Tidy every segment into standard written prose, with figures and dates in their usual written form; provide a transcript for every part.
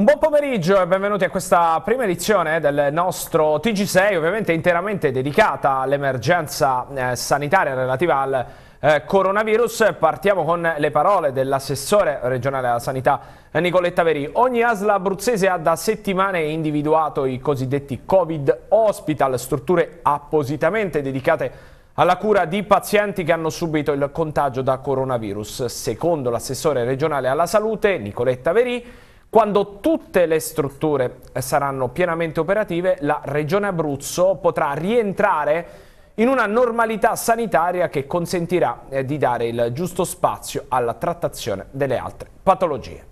Un buon pomeriggio e benvenuti a questa prima edizione del nostro TG6, ovviamente interamente dedicata all'emergenza sanitaria relativa al coronavirus. Partiamo con le parole dell'assessore regionale alla sanità Nicoletta Verì. Ogni ASL abruzzese ha da settimane individuato i cosiddetti Covid Hospital, strutture appositamente dedicate alla cura di pazienti che hanno subito il contagio da coronavirus. Secondo l'assessore regionale alla salute Nicoletta Verì, quando tutte le strutture saranno pienamente operative, la Regione Abruzzo potrà rientrare in una normalità sanitaria che consentirà di dare il giusto spazio alla trattazione delle altre patologie.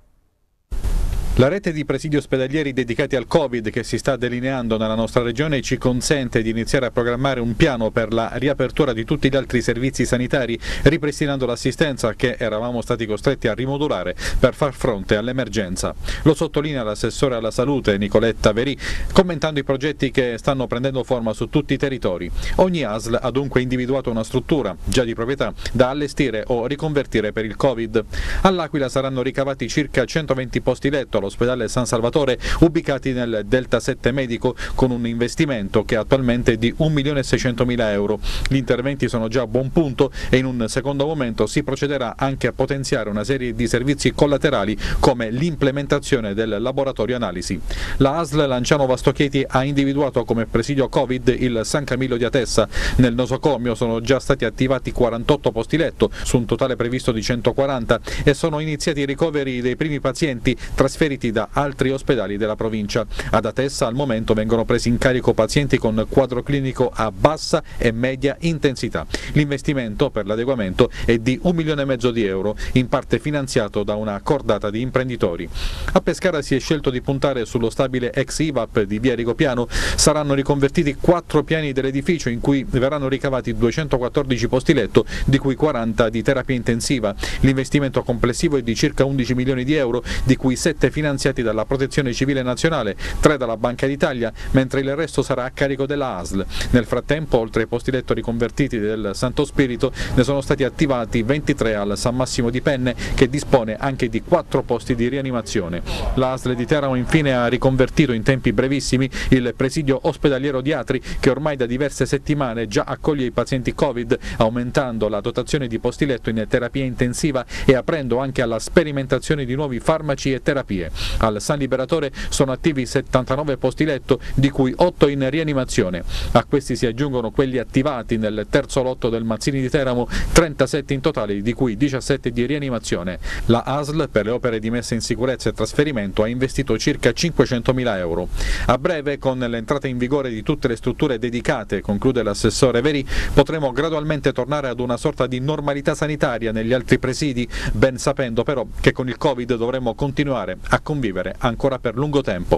La rete di presidi ospedalieri dedicati al Covid che si sta delineando nella nostra regione ci consente di iniziare a programmare un piano per la riapertura di tutti gli altri servizi sanitari, ripristinando l'assistenza che eravamo stati costretti a rimodulare per far fronte all'emergenza. Lo sottolinea l'assessore alla salute Nicoletta Verì, commentando i progetti che stanno prendendo forma su tutti i territori. Ogni ASL ha dunque individuato una struttura, già di proprietà, da allestire o riconvertire per il Covid. All'Aquila saranno ricavati circa 120 posti letto all'ospedale San Salvatore, ubicati nel Delta 7 medico, con un investimento che attualmente è di 1.600.000 euro. Gli interventi sono già a buon punto e in un secondo momento si procederà anche a potenziare una serie di servizi collaterali come l'implementazione del laboratorio analisi. La ASL Lanciano Vastochieti ha individuato come presidio Covid il San Camillo di Atessa. Nel nosocomio sono già stati attivati 48 posti letto su un totale previsto di 140 e sono iniziati i ricoveri dei primi pazienti trasferiti da altri ospedali della provincia. Ad Atessa al momento vengono presi in carico pazienti con quadro clinico a bassa e media intensità. L'investimento per l'adeguamento è di 1,5 milioni di euro, in parte finanziato da una cordata di imprenditori. A Pescara si è scelto di puntare sullo stabile ex IVAP di via Rigopiano. Saranno riconvertiti 4 piani dell'edificio in cui verranno ricavati 214 posti letto, di cui 40 di terapia intensiva. L'investimento complessivo è di circa 11 milioni di euro, di cui 7 finanziati dalla Protezione Civile Nazionale, 3 dalla Banca d'Italia, mentre il resto sarà a carico della ASL. Nel frattempo, oltre ai posti letto riconvertiti del Santo Spirito, ne sono stati attivati 23 al San Massimo di Penne, che dispone anche di 4 posti di rianimazione. La ASL di Teramo infine ha riconvertito in tempi brevissimi il presidio ospedaliero di Atri, che ormai da diverse settimane già accoglie i pazienti Covid, aumentando la dotazione di posti letto in terapia intensiva e aprendo anche alla sperimentazione di nuovi farmaci e terapie. Al San Liberatore sono attivi 79 posti letto, di cui 8 in rianimazione. A questi si aggiungono quelli attivati nel terzo lotto del Mazzini di Teramo, 37 in totale, di cui 17 di rianimazione. La ASL per le opere di messa in sicurezza e trasferimento ha investito circa 500.000 euro. A breve, con l'entrata in vigore di tutte le strutture dedicate, conclude l'assessore Verì, potremo gradualmente tornare ad una sorta di normalità sanitaria negli altri presidi, ben sapendo però che con il Covid dovremo continuare a convivere ancora per lungo tempo.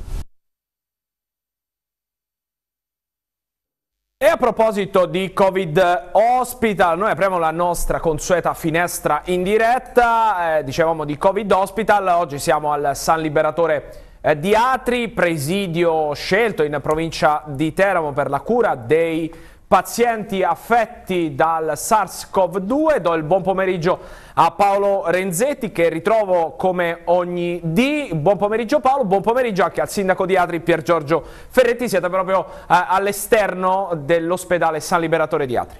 E a proposito di Covid Hospital, noi apriamo la nostra consueta finestra in diretta, dicevamo di Covid Hospital, oggi siamo al San Liberatore di Atri, presidio scelto in provincia di Teramo per la cura dei pazienti affetti dal SARS-CoV-2. Do il buon pomeriggio a Paolo Renzetti, che ritrovo come ogni dì. Buon pomeriggio Paolo, buon pomeriggio anche al sindaco di Atri Pier Giorgio Ferretti. Siete proprio all'esterno dell'ospedale San Liberatore di Atri.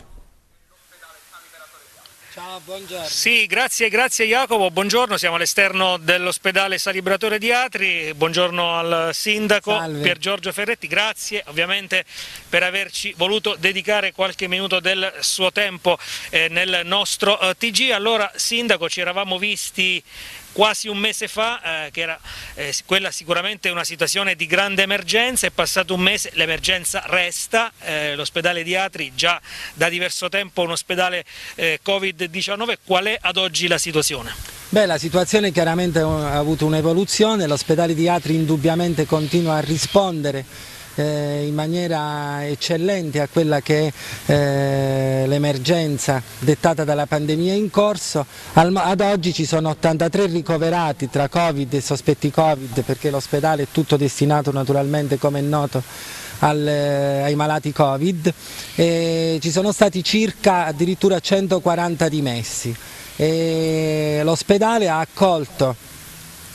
Ciao, buongiorno. Sì, grazie Jacopo, buongiorno, siamo all'esterno dell'ospedale San Liberatore di Atri, buongiorno al sindaco. Salve. Pier Giorgio Ferretti, grazie ovviamente per averci voluto dedicare qualche minuto del suo tempo nel nostro TG. Allora sindaco, ci eravamo visti quasi un mese fa, che era quella sicuramente una situazione di grande emergenza. È passato un mese, l'emergenza resta, l'ospedale di Atri già da diverso tempo un ospedale Covid-19, qual è ad oggi la situazione? Beh, la situazione chiaramente ha avuto un'evoluzione, l'ospedale di Atri indubbiamente continua a rispondere in maniera eccellente a quella che è l'emergenza dettata dalla pandemia in corso. Ad oggi ci sono 83 ricoverati tra Covid e sospetti Covid, perché l'ospedale è tutto destinato naturalmente, come è noto, ai malati Covid, e ci sono stati circa addirittura 140 dimessi. L'ospedale ha accolto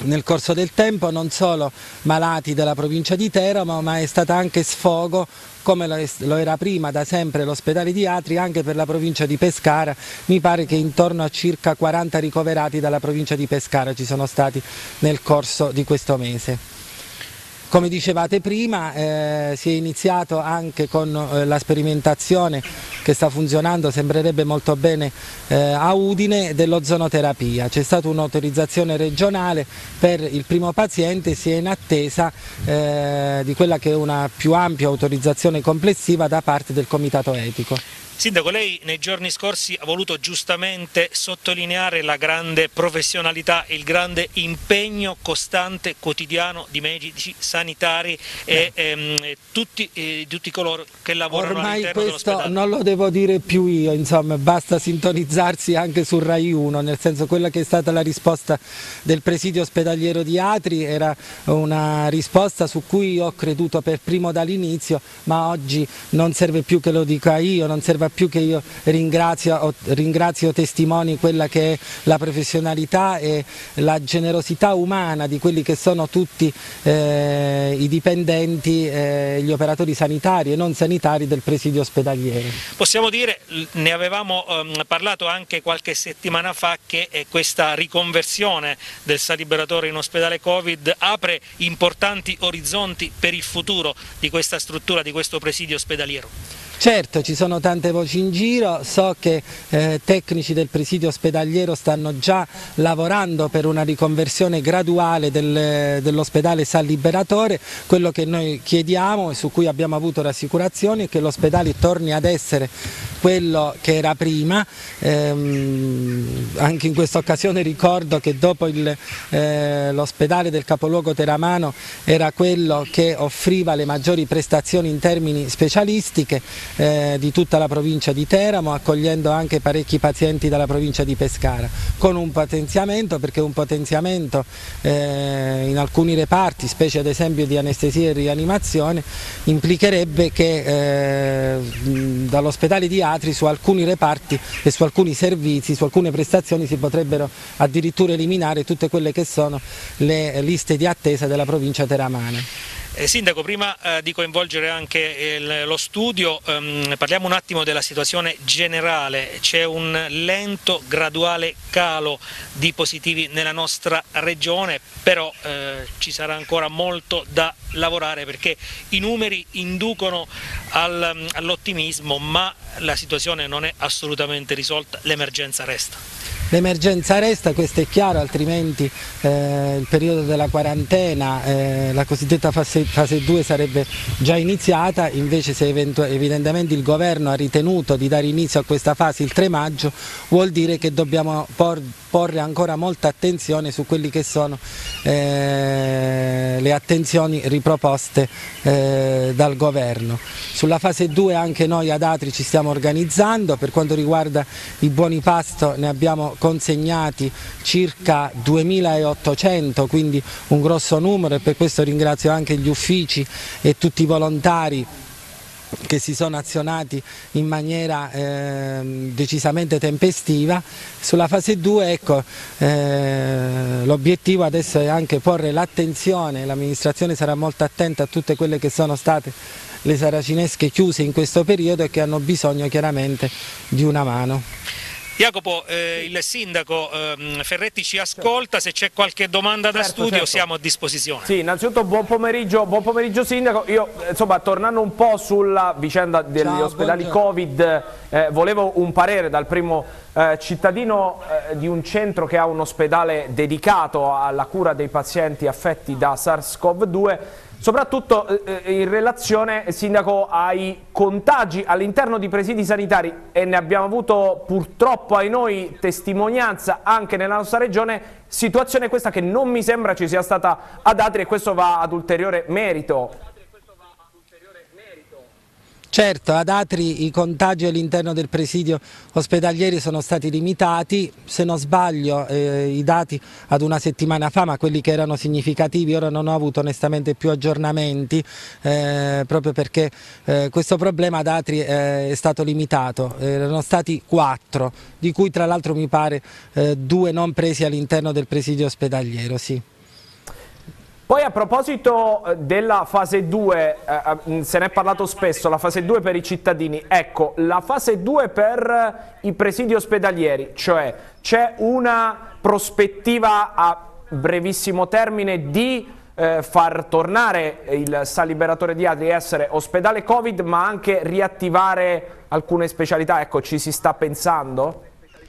nel corso del tempo non solo malati della provincia di Teramo, ma è stata anche sfogo, come lo era prima da sempre l'ospedale di Atri, anche per la provincia di Pescara. Mi pare che intorno a circa 40 ricoverati dalla provincia di Pescara ci sono stati nel corso di questo mese. Come dicevate prima, si è iniziato anche con la sperimentazione che sta funzionando, sembrerebbe molto bene a Udine, dell'ozonoterapia. C'è stata un'autorizzazione regionale per il primo paziente, si è in attesa di quella che è una più ampia autorizzazione complessiva da parte del Comitato Etico. Sindaco, lei nei giorni scorsi ha voluto giustamente sottolineare la grande professionalità, il grande impegno costante, quotidiano di medici, sanitari e tutti coloro che lavorano all'interno dell'ospedale. Ormai questo non lo devo dire più io, insomma, basta sintonizzarsi anche su Rai 1, nel senso quella che è stata la risposta del presidio ospedaliero di Atri era una risposta su cui ho creduto per primo dall'inizio, ma oggi non serve più che lo dica io, non serve più che io ringrazio testimoni quella che è la professionalità e la generosità umana di quelli che sono tutti i dipendenti, gli operatori sanitari e non sanitari del presidio ospedaliero. Possiamo dire, ne avevamo parlato anche qualche settimana fa, che questa riconversione del saliberatore in ospedale Covid apre importanti orizzonti per il futuro di questa struttura, di questo presidio ospedaliero. Certo, ci sono tante voci in giro, so che tecnici del presidio ospedaliero stanno già lavorando per una riconversione graduale dell'ospedale San Liberatore. Quello che noi chiediamo e su cui abbiamo avuto rassicurazioni è che l'ospedale torni ad essere quello che era prima. Anche in questa occasione ricordo che dopo l'ospedale del capoluogo teramano era quello che offriva le maggiori prestazioni in termini specialistiche di tutta la provincia di Teramo, accogliendo anche parecchi pazienti dalla provincia di Pescara, con un potenziamento, perché un potenziamento in alcuni reparti, specie ad esempio di anestesia e rianimazione, implicherebbe che dall'ospedale di Atri su alcuni reparti e su alcuni servizi, su alcune prestazioni si potrebbero addirittura eliminare tutte quelle che sono le liste di attesa della provincia teramana. Sindaco, prima di coinvolgere anche lo studio, parliamo un attimo della situazione generale. C'è un lento, graduale calo di positivi nella nostra regione, però ci sarà ancora molto da lavorare, perché i numeri inducono all'ottimismo, ma la situazione non è assolutamente risolta, l'emergenza resta. L'emergenza resta, questo è chiaro, altrimenti il periodo della quarantena, la cosiddetta fase 2 sarebbe già iniziata. Invece se evidentemente il governo ha ritenuto di dare inizio a questa fase il 3 maggio, vuol dire che dobbiamo porre ancora molta attenzione su quelli che sono le attenzioni riproposte dal governo. Sulla fase 2 anche noi ad Atri ci stiamo organizzando. Per quanto riguarda i buoni pasto ne abbiamo consegnati circa 2800, quindi un grosso numero, e per questo ringrazio anche gli uffici e tutti i volontari che si sono azionati in maniera decisamente tempestiva. Sulla fase 2 ecco, l'obiettivo adesso è anche porre l'attenzione, l'amministrazione sarà molto attenta a tutte quelle che sono state le saracinesche chiuse in questo periodo e che hanno bisogno chiaramente di una mano. Jacopo, il sindaco Ferretti ci ascolta, se c'è qualche domanda da studio siamo a disposizione. Sì, innanzitutto buon pomeriggio sindaco. Io insomma, tornando un po' sulla vicenda degli ospedali Covid, volevo un parere dal primo cittadino di un centro che ha un ospedale dedicato alla cura dei pazienti affetti da SARS-CoV-2, soprattutto in relazione, sindaco, ai contagi all'interno di presidi sanitari, e ne abbiamo avuto purtroppo ai noi testimonianza anche nella nostra regione, situazione questa che non mi sembra ci sia stata ad Atri, e questo va ad ulteriore merito. Certo, ad Atri i contagi all'interno del presidio ospedalieri sono stati limitati, se non sbaglio i dati ad una settimana fa, ma quelli che erano significativi, ora non ho avuto onestamente più aggiornamenti, proprio perché questo problema ad Atri è stato limitato. Erano stati 4, di cui tra l'altro mi pare 2 non presi all'interno del presidio ospedaliero, sì. Poi a proposito della fase 2, se ne è parlato spesso, la fase 2 per i cittadini, ecco, la fase 2 per i presidi ospedalieri, cioè c'è una prospettiva a brevissimo termine di far tornare il San Liberatore di Atri a essere ospedale Covid, ma anche riattivare alcune specialità, ecco, ci si sta pensando?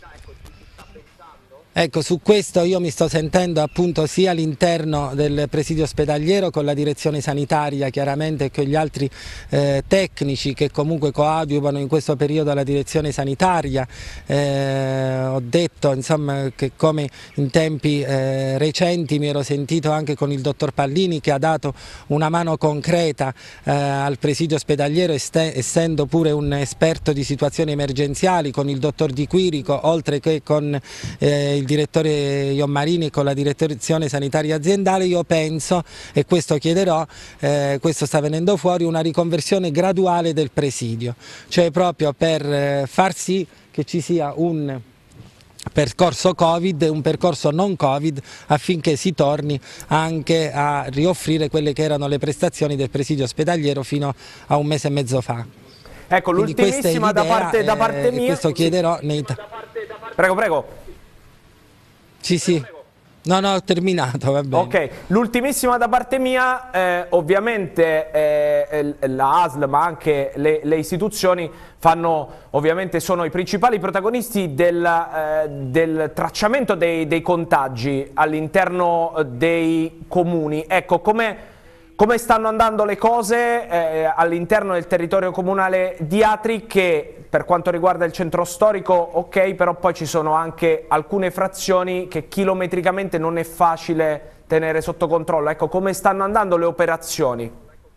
Ecco, su questo io mi sto sentendo appunto sia all'interno del presidio ospedaliero con la direzione sanitaria chiaramente e con gli altri tecnici che comunque coadiuvano in questo periodo alla direzione sanitaria. Ho detto insomma che come in tempi recenti mi ero sentito anche con il dottor Pallini che ha dato una mano concreta al presidio ospedaliero essendo pure un esperto di situazioni emergenziali, con il dottor Di Quirico oltre che con il direttore Iommarini con la direzione sanitaria aziendale. Io penso, e questo chiederò, questo sta venendo fuori, una riconversione graduale del presidio, cioè proprio per far sì che ci sia un percorso Covid e un percorso non Covid affinché si torni anche a rioffrire quelle che erano le prestazioni del presidio ospedaliero fino a un mese e mezzo fa. Ecco, l'ultimissima da parte mia. Questo chiederò nei... Prego, prego. Sì. No, ho terminato, va bene. Ok, l'ultimissima da parte mia, ovviamente la ASL ma anche le istituzioni ovviamente sono i principali protagonisti del tracciamento dei contagi all'interno dei comuni. Ecco, come stanno andando le cose all'interno del territorio comunale di Atri, che per quanto riguarda il centro storico ok, però poi ci sono anche alcune frazioni che chilometricamente non è facile tenere sotto controllo. Ecco, come stanno andando le operazioni?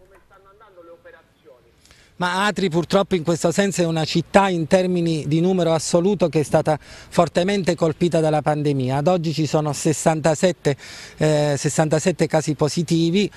Ma Atri purtroppo in questo senso è una città in termini di numero assoluto che è stata fortemente colpita dalla pandemia. Ad oggi ci sono 67 casi positivi,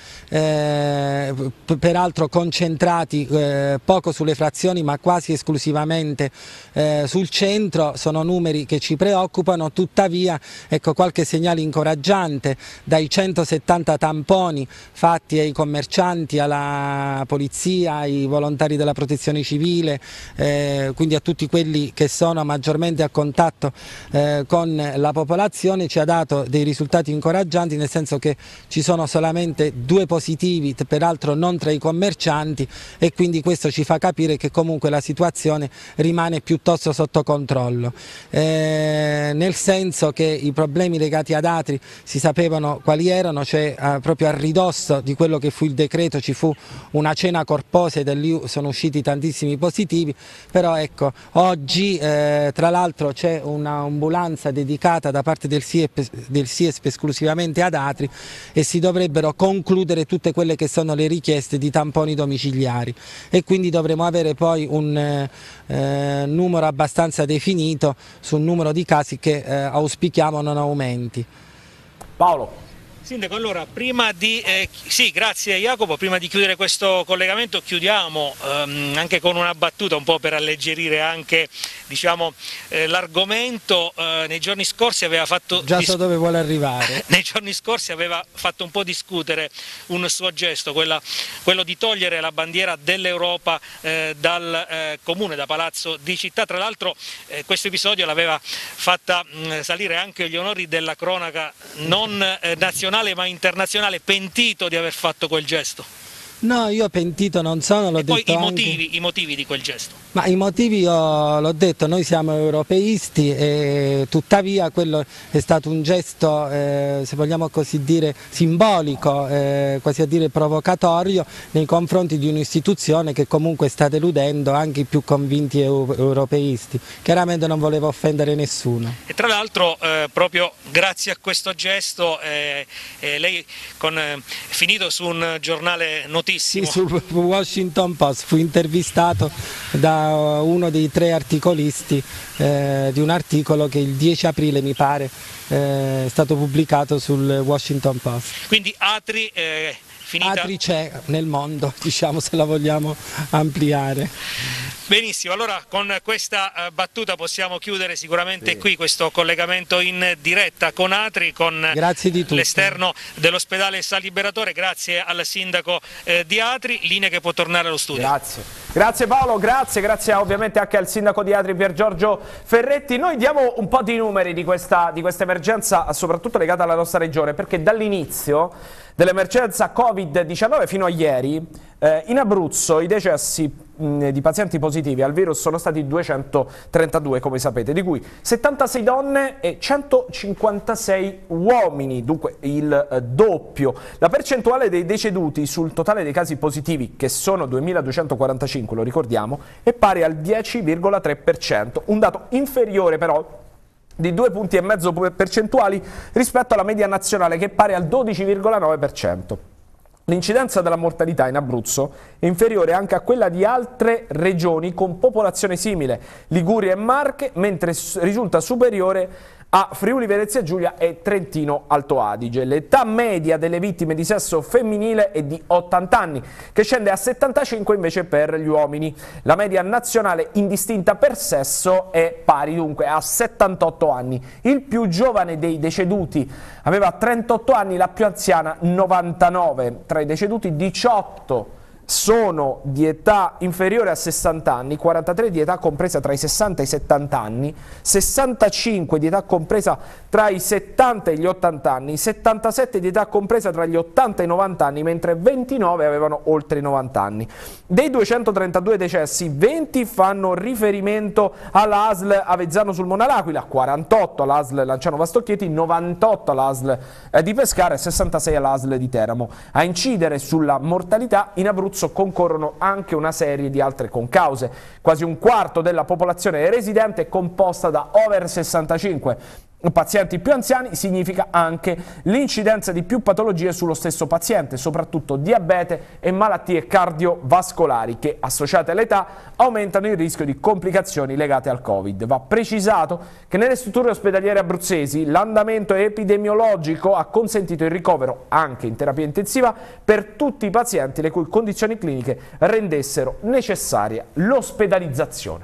peraltro concentrati poco sulle frazioni ma quasi esclusivamente sul centro. Sono numeri che ci preoccupano, tuttavia ecco qualche segnale incoraggiante: dai 170 tamponi fatti ai commercianti, alla polizia, ai volontari della protezione civile, quindi a tutti quelli che sono maggiormente a contatto con la popolazione, ci ha dato dei risultati incoraggianti, nel senso che ci sono solamente 2 positivi, peraltro non tra i commercianti, e quindi questo ci fa capire che comunque la situazione rimane piuttosto sotto controllo, nel senso che i problemi legati ad Atri si sapevano quali erano, cioè proprio a ridosso di quello che fu il decreto ci fu una cena corposa e da lì sono usciti tantissimi positivi, però ecco oggi tra l'altro c'è un'ambulanza dedicata da parte del SIESP esclusivamente ad Atri e si dovrebbero concludere tutte quelle che sono le richieste di tamponi domiciliari e quindi dovremo avere poi un numero abbastanza definito sul numero di casi che auspichiamo non aumenti. Paolo. Sindaco, allora prima di, sì, grazie Jacopo, prima di chiudere questo collegamento chiudiamo anche con una battuta un po' per alleggerire anche diciamo, l'argomento. Nei giorni scorsi aveva fatto... Già so dove vuole arrivare. Nei giorni scorsi aveva fatto un po' discutere un suo gesto, quello di togliere la bandiera dell'Europa dal comune, da Palazzo di Città. Tra l'altro questo episodio l'aveva fatta salire anche gli onori della cronaca non nazionale ma internazionale, pentito di aver fatto quel gesto. No, io pentito non sono, l'ho detto anche... i motivi di quel gesto. Ma i motivi, l'ho detto, noi siamo europeisti e tuttavia quello è stato un gesto, se vogliamo così dire, simbolico, quasi a dire provocatorio nei confronti di un'istituzione che comunque sta deludendo anche i più convinti europeisti. Chiaramente non volevo offendere nessuno. E tra l'altro proprio grazie a questo gesto lei finito su un giornale notissimo. Sì, sul Washington Post fu intervistato da uno dei 3 articolisti di un articolo che il 10 aprile mi pare è stato pubblicato sul Washington Post. Quindi Atri finita? Atri c'è nel mondo, diciamo, se la vogliamo ampliare. Benissimo, allora con questa battuta possiamo chiudere sicuramente qui questo collegamento in diretta con Atri, con l'esterno dell'ospedale San Liberatore. Grazie al sindaco di Atri, linea che può tornare allo studio. Grazie Paolo, grazie ovviamente anche al sindaco di Atri Pier Giorgio Ferretti. Noi diamo un po' di numeri di questa emergenza, soprattutto legata alla nostra regione, perché dall'inizio dell'emergenza Covid-19 fino a ieri in Abruzzo i decessi di pazienti positivi al virus sono stati 232, come sapete, di cui 76 donne e 156 uomini, dunque il doppio. La percentuale dei deceduti sul totale dei casi positivi, che sono 2245, lo ricordiamo, è pari al 10,3%, un dato inferiore però di 2,5 punti percentuali rispetto alla media nazionale, che è pari al 12,9%. L'incidenza della mortalità in Abruzzo è inferiore anche a quella di altre regioni con popolazione simile, Liguria e Marche, mentre risulta superiore a Friuli Venezia Giulia e Trentino Alto Adige. L'età media delle vittime di sesso femminile è di 80 anni, che scende a 75 invece per gli uomini. La media nazionale indistinta per sesso è pari dunque a 78 anni. Il più giovane dei deceduti aveva 38 anni, la più anziana 99. Tra i deceduti 18 sono di età inferiore a 60 anni, 43 di età compresa tra i 60 e i 70 anni, 65 di età compresa tra i 70 e gli 80 anni, 77 di età compresa tra gli 80 e i 90 anni, mentre 29 avevano oltre i 90 anni. Dei 232 decessi, 20 fanno riferimento alla ASL Avezzano sul Monal'Aquila, 48 alla ASL Lanciano Vastocchieti, 98 alla ASL di Pescara e 66 alla ASL di Teramo. A incidere sulla mortalità in Abruzzo concorrono anche una serie di altre concause. Quasi un quarto della popolazione residente è composta da over 65. Pazienti più anziani significa anche l'incidenza di più patologie sullo stesso paziente, soprattutto diabete e malattie cardiovascolari che, associate all'età, aumentano il rischio di complicazioni legate al Covid. Va precisato che nelle strutture ospedaliere abruzzesi l'andamento epidemiologico ha consentito il ricovero, anche in terapia intensiva, per tutti i pazienti le cui condizioni cliniche rendessero necessaria l'ospedalizzazione.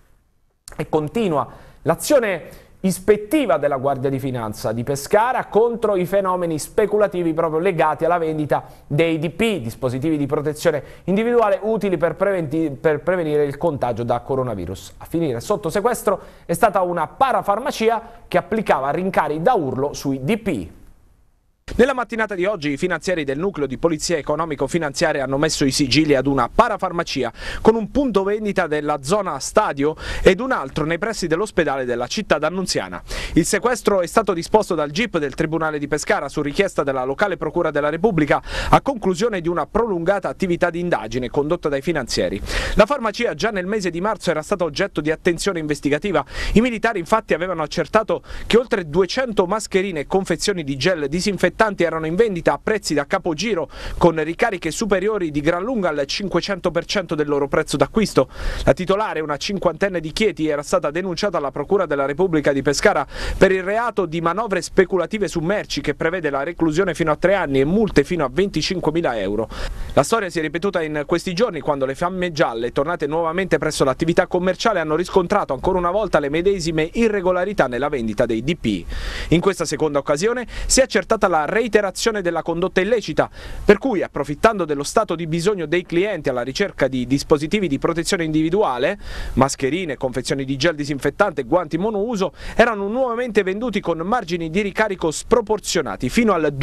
E continua l'azione ispettiva della Guardia di Finanza di Pescara contro i fenomeni speculativi proprio legati alla vendita dei DP, dispositivi di protezione individuale utili per prevenire il contagio da coronavirus. A finire sotto sequestro è stata una parafarmacia che applicava rincari da urlo sui DP. Nella mattinata di oggi i finanzieri del nucleo di polizia economico-finanziaria hanno messo i sigilli ad una parafarmacia con un punto vendita della zona stadio ed un altro nei pressi dell'ospedale della città d'Annunziana. Il sequestro è stato disposto dal GIP del Tribunale di Pescara su richiesta della locale Procura della Repubblica a conclusione di una prolungata attività di indagine condotta dai finanzieri. La farmacia già nel mese di marzo era stata oggetto di attenzione investigativa. I militari infatti avevano accertato che oltre 200 mascherine e confezioni di gel disinfettanti erano in vendita a prezzi da capogiro con ricariche superiori di gran lunga al 500% del loro prezzo d'acquisto. La titolare, una cinquantenne di Chieti, era stata denunciata alla Procura della Repubblica di Pescara per il reato di manovre speculative su merci, che prevede la reclusione fino a 3 anni e multe fino a 25.000 euro. La storia si è ripetuta in questi giorni quando le Fiamme Gialle, tornate nuovamente presso l'attività commerciale, hanno riscontrato ancora una volta le medesime irregolarità nella vendita dei DP. In questa seconda occasione si è accertata la reiterazione della condotta illecita, per cui, approfittando dello stato di bisogno dei clienti alla ricerca di dispositivi di protezione individuale, mascherine, confezioni di gel disinfettante e guanti monouso, erano nuovamente venduti con margini di ricarico sproporzionati fino al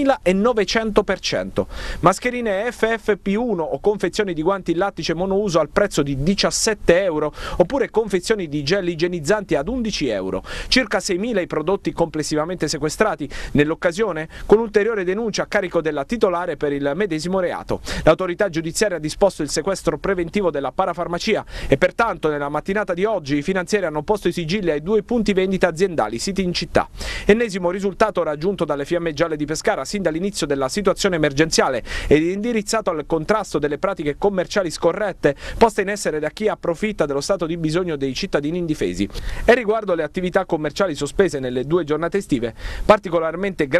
2900%. Mascherine FFP1 o confezioni di guanti in lattice monouso al prezzo di 17 euro, oppure confezioni di gel igienizzanti ad 11 euro. Circa 6.000 i prodotti complessivamente sequestrati. Nell'occasione, con ulteriore denuncia a carico della titolare per il medesimo reato. L'autorità giudiziaria ha disposto il sequestro preventivo della parafarmacia e pertanto nella mattinata di oggi i finanzieri hanno posto i sigilli ai 2 punti vendita aziendali siti in città. Ennesimo risultato raggiunto dalle Fiamme Gialle di Pescara sin dall'inizio della situazione emergenziale ed indirizzato al contrasto delle pratiche commerciali scorrette poste in essere da chi approfitta dello stato di bisogno dei cittadini indifesi. E riguardo le attività commerciali sospese nelle 2 giornate estive, particolarmente grave risultato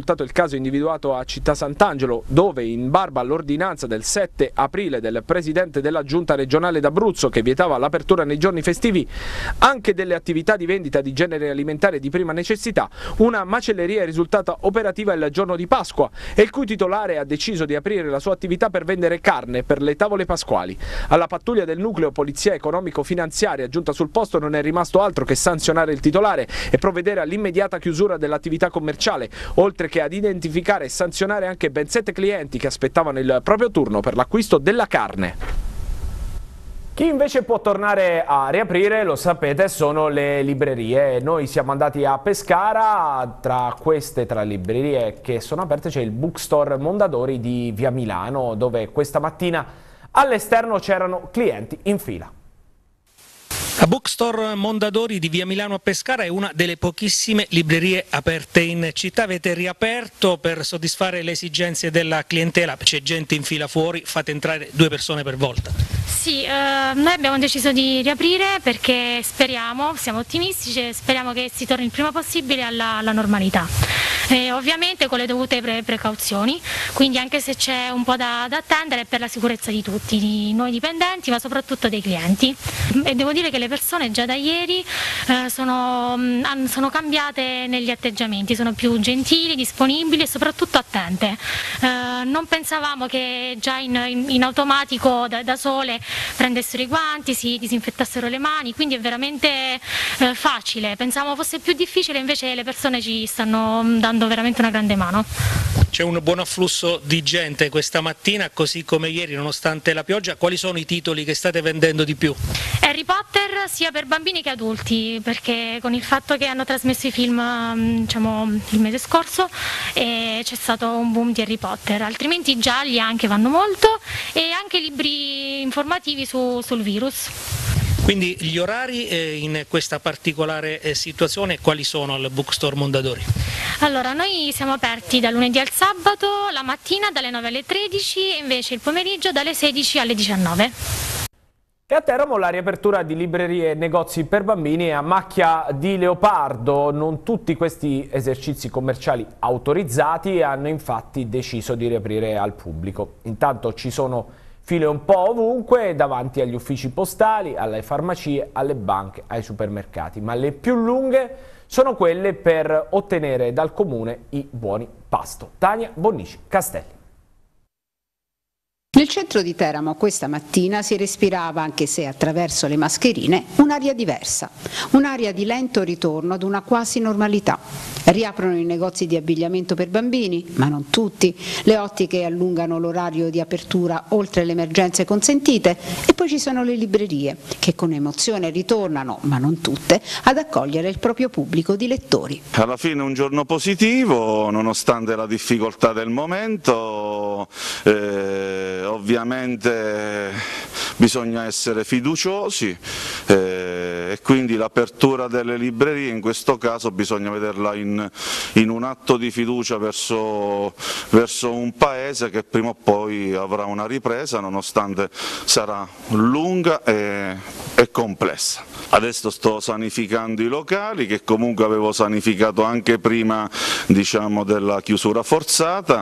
risultato il caso individuato a Città Sant'Angelo, dove in barba all'ordinanza del 7 aprile del presidente della giunta regionale d'Abruzzo che vietava l'apertura nei giorni festivi anche delle attività di vendita di generi alimentari di prima necessità, una macelleria è risultata operativa il giorno di Pasqua e il cui titolare ha deciso di aprire la sua attività per vendere carne per le tavole pasquali. Alla pattuglia del nucleo polizia economico-finanziaria giunta sul posto non è rimasto altro che sanzionare il titolare e provvedere all'immediata chiusura dell'attività commerciale, oltre che ad identificare e sanzionare anche ben 7 clienti che aspettavano il proprio turno per l'acquisto della carne. Chi invece può tornare a riaprire, lo sapete, sono le librerie. Noi siamo andati a Pescara, tra le librerie che sono aperte c'è il Bookstore Mondadori di Via Milano, dove questa mattina all'esterno c'erano clienti in fila. La Bookstore Mondadori di Via Milano a Pescara è una delle pochissime librerie aperte in città. Avete riaperto per soddisfare le esigenze della clientela, c'è gente in fila fuori, fate entrare 2 persone per volta. Sì, noi abbiamo deciso di riaprire perché siamo ottimistici, speriamo che si torni il prima possibile alla normalità. Ovviamente con le dovute precauzioni, quindi anche se c'è un po' da attendere per la sicurezza di tutti, di noi dipendenti ma soprattutto dei clienti. E devo dire che le persone già da ieri sono cambiate negli atteggiamenti, sono più gentili, disponibili e soprattutto attente. Non pensavamo che già in automatico da sole prendessero i guanti, si disinfettassero le mani, quindi è veramente facile. Pensavamo fosse più difficile, invece le persone ci stanno dando veramente una grande mano. C'è un buon afflusso di gente questa mattina, così come ieri, nonostante la pioggia. Quali sono i titoli che state vendendo di più? Harry Potter sia per bambini che adulti, perché con il fatto che hanno trasmesso i film il mese scorso c'è stato un boom di Harry Potter, altrimenti i gialli anche vanno molto e anche libri informativi sul virus. Quindi gli orari in questa particolare situazione quali sono al Bookstore Mondadori? Allora, noi siamo aperti da lunedì al sabato, la mattina dalle 9 alle 13 e invece il pomeriggio dalle 16 alle 19. E a Teramo la riapertura di librerie e negozi per bambini è a macchia di leopardo. Non tutti questi esercizi commerciali autorizzati hanno infatti deciso di riaprire al pubblico. Intanto ci sono file un po' ovunque, davanti agli uffici postali, alle farmacie, alle banche, ai supermercati, ma le più lunghe sono quelle per ottenere dal comune i buoni pasto. Tania Bonnici Castelli. Nel centro di Teramo questa mattina si respirava, anche se attraverso le mascherine, un'aria diversa, un'aria di lento ritorno ad una quasi normalità. Riaprono i negozi di abbigliamento per bambini, ma non tutti, le ottiche allungano l'orario di apertura oltre le emergenze consentite e poi ci sono le librerie, che con emozione ritornano, ma non tutte, ad accogliere il proprio pubblico di lettori. Alla fine un giorno positivo, nonostante la difficoltà del momento. Ovviamente bisogna essere fiduciosi e quindi l'apertura delle librerie in questo caso bisogna vederla in un atto di fiducia verso un paese che prima o poi avrà una ripresa, nonostante sarà lunga e complessa. Adesso sto sanificando i locali, che comunque avevo sanificato anche prima, diciamo, della chiusura forzata,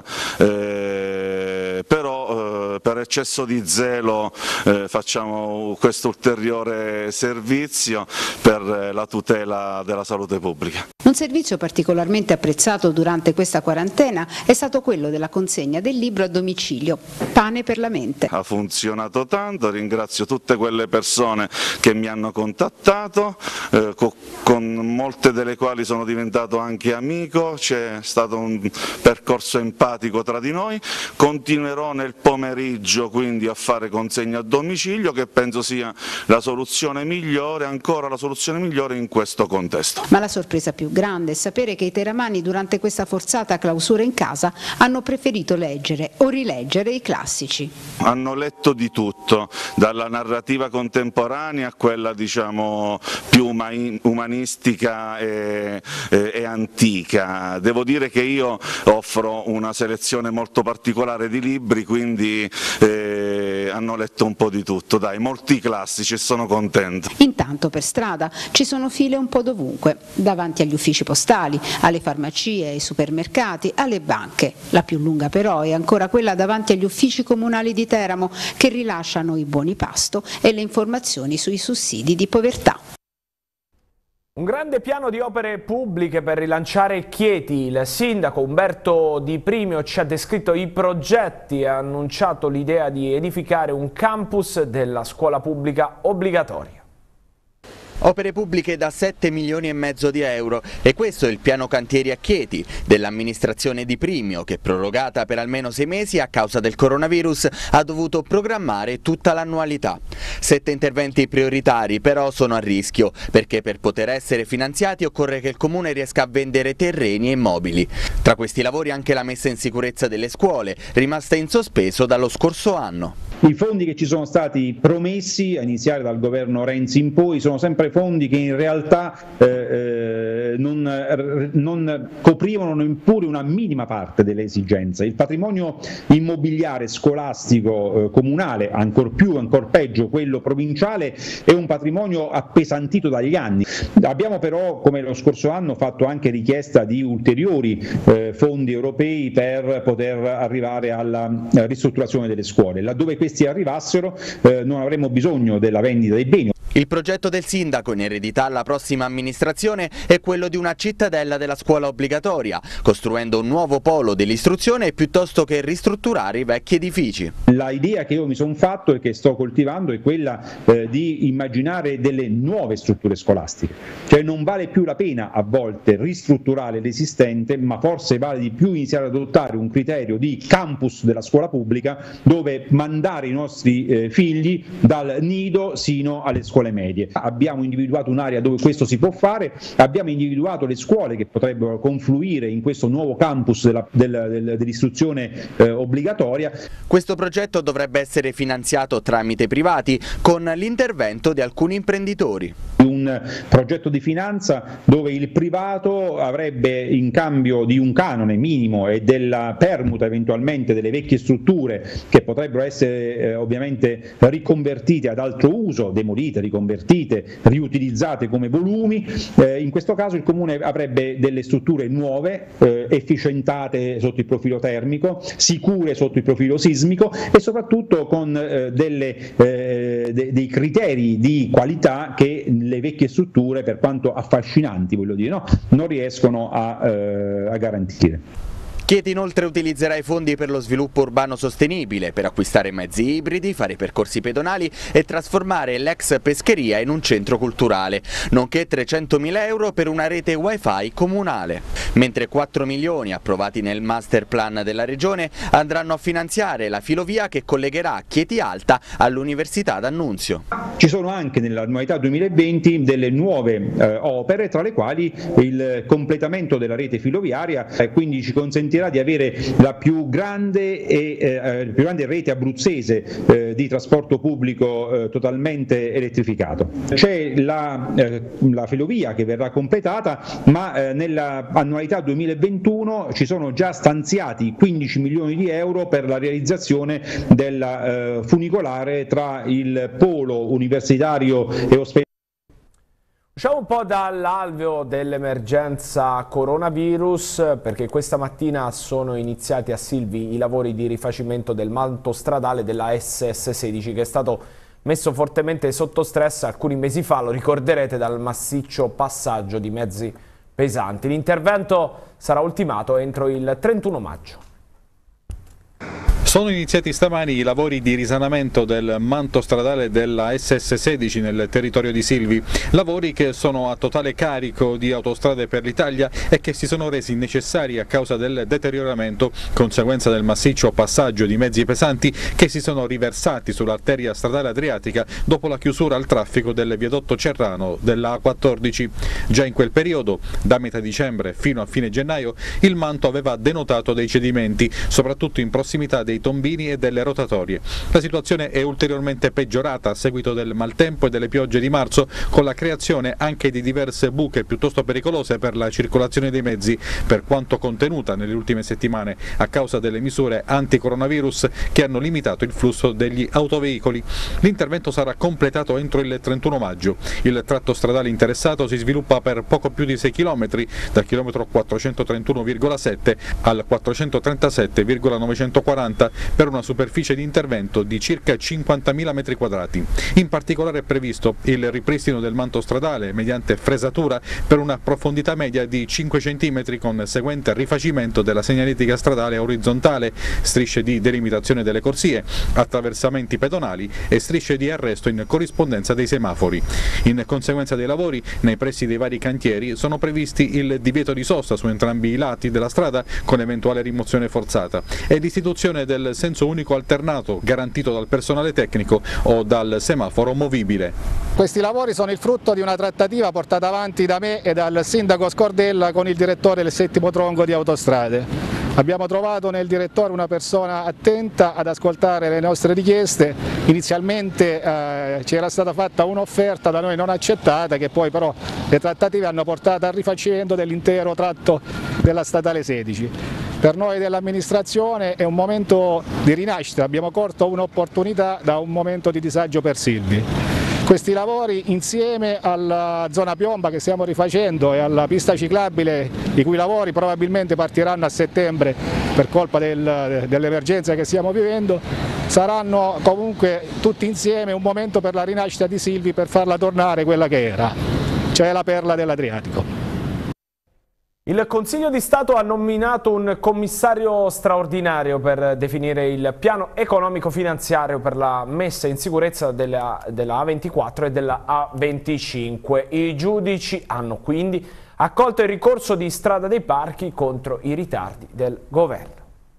però per eccesso di zelo facciamo questo ulteriore servizio per la tutela della salute pubblica. Un servizio particolarmente apprezzato durante questa quarantena è stato quello della consegna del libro a domicilio, Pane per la mente. Ha funzionato tanto, ringrazio tutte quelle persone che mi hanno contattato, con molte delle quali sono diventato anche amico, c'è stato un percorso empatico tra di noi. Continuerò nel pomeriggio quindi a fare consegna a domicilio, che penso sia la soluzione migliore, ancora la soluzione migliore in questo contesto. Ma la sorpresa più grande è sapere che i teramani durante questa forzata clausura in casa hanno preferito leggere o rileggere i classici. Hanno letto di tutto, dalla narrativa contemporanea a quella, diciamo, più umanistica e antica. Devo dire che io offro una selezione molto particolare di libri, quindi hanno letto un po' di tutto, dai, molti classici e sono contento. Intanto per strada ci sono file un po' dovunque, davanti agli uffici postali, alle farmacie, ai supermercati, alle banche. La più lunga però è ancora quella davanti agli uffici comunali di Teramo, che rilasciano i buoni pasto e le informazioni sui sussidi di povertà. Un grande piano di opere pubbliche per rilanciare Chieti. Il sindaco Umberto Di Primio ci ha descritto i progetti e ha annunciato l'idea di edificare un campus della scuola pubblica obbligatoria. Opere pubbliche da 7,5 milioni di euro e questo è il piano cantieri a Chieti dell'amministrazione Di Primio che, prorogata per almeno 6 mesi a causa del coronavirus, ha dovuto programmare tutta l'annualità. 7 interventi prioritari però sono a rischio perché per poter essere finanziati occorre che il comune riesca a vendere terreni e immobili. Tra questi lavori anche la messa in sicurezza delle scuole, rimasta in sospeso dallo scorso anno. I fondi che ci sono stati promessi, a iniziare dal governo Renzi in poi, sono sempre fondi che in realtà non coprivano neppure una minima parte delle esigenze. Il patrimonio immobiliare scolastico comunale, ancor peggio quello provinciale, è un patrimonio appesantito dagli anni. Abbiamo però, come lo scorso anno, fatto anche richiesta di ulteriori fondi europei per poter arrivare alla ristrutturazione delle scuole. Laddove questi arrivassero non avremo bisogno della vendita dei beni. Il progetto del sindaco in eredità alla prossima amministrazione è quello di una cittadella della scuola obbligatoria, costruendo un nuovo polo dell'istruzione piuttosto che ristrutturare i vecchi edifici. La idea che io mi sono fatto e che sto coltivando è quella di immaginare delle nuove strutture scolastiche, cioè non vale più la pena a volte ristrutturare l'esistente, ma forse vale di più iniziare ad adottare un criterio di campus della scuola pubblica dove mandare i nostri figli dal nido sino alle scuole medie. Abbiamo individuato un'area dove questo si può fare, abbiamo individuato le scuole che potrebbero confluire in questo nuovo campus dell'istruzione obbligatoria. Questo progetto dovrebbe essere finanziato tramite privati con l'intervento di alcuni imprenditori. Un progetto di finanza dove il privato avrebbe, in cambio di un canone minimo e della permuta eventualmente delle vecchie strutture che potrebbero essere ovviamente riconvertite ad altro uso, demolite, riconvertite, riutilizzate come volumi, in questo caso il comune avrebbe delle strutture nuove, efficientate sotto il profilo termico, sicure sotto il profilo sismico e soprattutto con dei criteri di qualità che le vecchie strutture, per quanto affascinanti, voglio dire, no, non riescono a garantire. Chieti inoltre utilizzerà i fondi per lo sviluppo urbano sostenibile per acquistare mezzi ibridi, fare percorsi pedonali e trasformare l'ex pescheria in un centro culturale, nonché 300.000 euro per una rete wifi comunale, mentre 4 milioni approvati nel master plan della regione andranno a finanziare la filovia che collegherà Chieti Alta all'Università d'Annunzio. Ci sono anche nell'annualità 2020 delle nuove opere, tra le quali il completamento della rete filoviaria, quindi ci consentirà di avere la più grande rete abruzzese di trasporto pubblico totalmente elettrificato. C'è la filovia che verrà completata, ma nell'annualità 2021 ci sono già stanziati 15 milioni di euro per la realizzazione della funicolare tra il polo universitario e ospedaliero. Usciamo un po' dall'alveo dell'emergenza coronavirus, perché questa mattina sono iniziati a Silvi i lavori di rifacimento del manto stradale della SS16 che è stato messo fortemente sotto stress alcuni mesi fa, lo ricorderete, dal massiccio passaggio di mezzi pesanti. L'intervento sarà ultimato entro il 31 maggio. Sono iniziati stamani i lavori di risanamento del manto stradale della SS16 nel territorio di Silvi, lavori che sono a totale carico di Autostrade per l'Italia e che si sono resi necessari a causa del deterioramento conseguenza del massiccio passaggio di mezzi pesanti che si sono riversati sull'arteria stradale adriatica dopo la chiusura al traffico del viadotto Cerrano della A14. Già in quel periodo, da metà dicembre fino a fine gennaio, il manto aveva denotato dei cedimenti, soprattutto in prossimità dei dei tombini e delle rotatorie. La situazione è ulteriormente peggiorata a seguito del maltempo e delle piogge di marzo, con la creazione anche di diverse buche piuttosto pericolose per la circolazione dei mezzi, per quanto contenuta nelle ultime settimane a causa delle misure anti-coronavirus che hanno limitato il flusso degli autoveicoli. L'intervento sarà completato entro il 31 maggio. Il tratto stradale interessato si sviluppa per poco più di 6 km, dal chilometro 431,7 al 437,940, per una superficie di intervento di circa 50.000 metri quadrati. In particolare è previsto il ripristino del manto stradale mediante fresatura per una profondità media di 5 cm con seguente rifacimento della segnaletica stradale orizzontale, strisce di delimitazione delle corsie, attraversamenti pedonali e strisce di arresto in corrispondenza dei semafori. In conseguenza dei lavori, nei pressi dei vari cantieri sono previsti il divieto di sosta su entrambi i lati della strada con eventuale rimozione forzata e l'istituzione del senso unico alternato garantito dal personale tecnico o dal semaforo movibile. Questi lavori sono il frutto di una trattativa portata avanti da me e dal sindaco Scordella con il direttore del settimo tronco di Autostrade. Abbiamo trovato nel direttore una persona attenta ad ascoltare le nostre richieste. Inizialmente ci era stata fatta un'offerta da noi non accettata, che poi però le trattative hanno portato al rifacimento dell'intero tratto della statale 16. Per noi dell'amministrazione è un momento di rinascita, abbiamo colto un'opportunità da un momento di disagio per Silvi. Questi lavori, insieme alla zona piomba che stiamo rifacendo e alla pista ciclabile, i cui lavori probabilmente partiranno a settembre per colpa dell'emergenza che stiamo vivendo, saranno comunque tutti insieme un momento per la rinascita di Silvi, per farla tornare quella che era, cioè la perla dell'Adriatico. Il Consiglio di Stato ha nominato un commissario straordinario per definire il piano economico-finanziario per la messa in sicurezza della A24 e della A25. I giudici hanno quindi accolto il ricorso di Strada dei Parchi contro i ritardi del governo.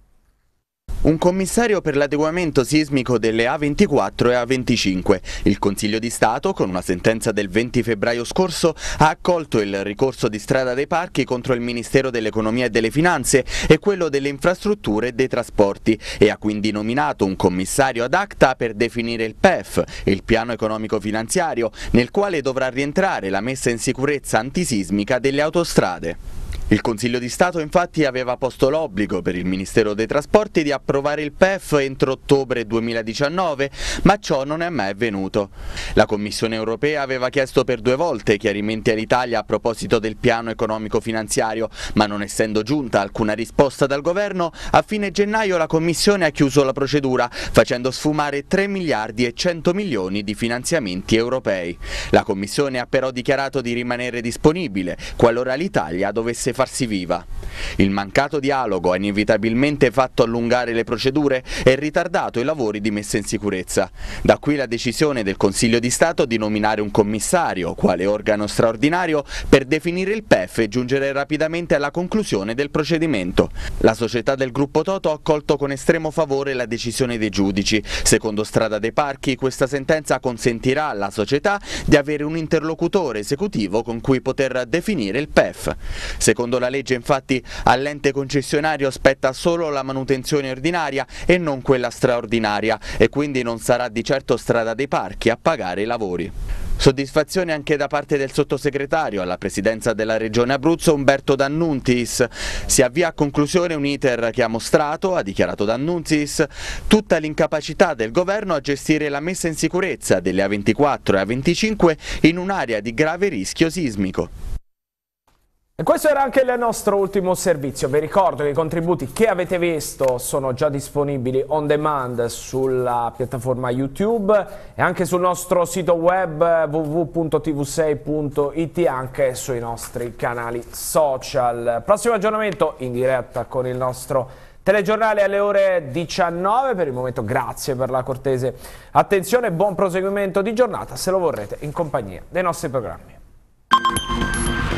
Un commissario per l'adeguamento sismico delle A24 e A25. Il Consiglio di Stato, con una sentenza del 20 febbraio scorso, ha accolto il ricorso di Strada dei Parchi contro il Ministero dell'Economia e delle Finanze e quello delle Infrastrutture e dei Trasporti e ha quindi nominato un commissario ad acta per definire il PEF, il piano economico finanziario, nel quale dovrà rientrare la messa in sicurezza antisismica delle autostrade. Il Consiglio di Stato infatti aveva posto l'obbligo per il Ministero dei Trasporti di approvare il PEF entro ottobre 2019, ma ciò non è mai avvenuto. La Commissione europea aveva chiesto per 2 volte chiarimenti all'Italia a proposito del piano economico finanziario, ma non essendo giunta alcuna risposta dal governo, a fine gennaio la Commissione ha chiuso la procedura, facendo sfumare 3 miliardi e 100 milioni di finanziamenti europei. La Commissione ha però dichiarato di rimanere disponibile qualora l'Italia dovesse farsi viva. Il mancato dialogo ha inevitabilmente fatto allungare le procedure e ritardato i lavori di messa in sicurezza. Da qui la decisione del Consiglio di Stato di nominare un commissario, quale organo straordinario, per definire il PEF e giungere rapidamente alla conclusione del procedimento. La società del gruppo Toto ha accolto con estremo favore la decisione dei giudici. Secondo Strada dei Parchi, questa sentenza consentirà alla società di avere un interlocutore esecutivo con cui poter definire il PEF. Secondo la legge, infatti, all'ente concessionario spetta solo la manutenzione ordinaria e non quella straordinaria e quindi non sarà di certo Strada dei Parchi a pagare i lavori. Soddisfazione anche da parte del sottosegretario alla presidenza della Regione Abruzzo Umberto D'Annunzis. Si avvia a conclusione un iter che ha mostrato, ha dichiarato D'Annunzis, tutta l'incapacità del governo a gestire la messa in sicurezza delle A24 e A25 in un'area di grave rischio sismico. E questo era anche il nostro ultimo servizio. Vi ricordo che i contributi che avete visto sono già disponibili on demand sulla piattaforma YouTube e anche sul nostro sito web www.tv6.it e anche sui nostri canali social. Prossimo aggiornamento in diretta con il nostro telegiornale alle ore 19. Per il momento grazie per la cortese attenzione e buon proseguimento di giornata se lo vorrete in compagnia dei nostri programmi.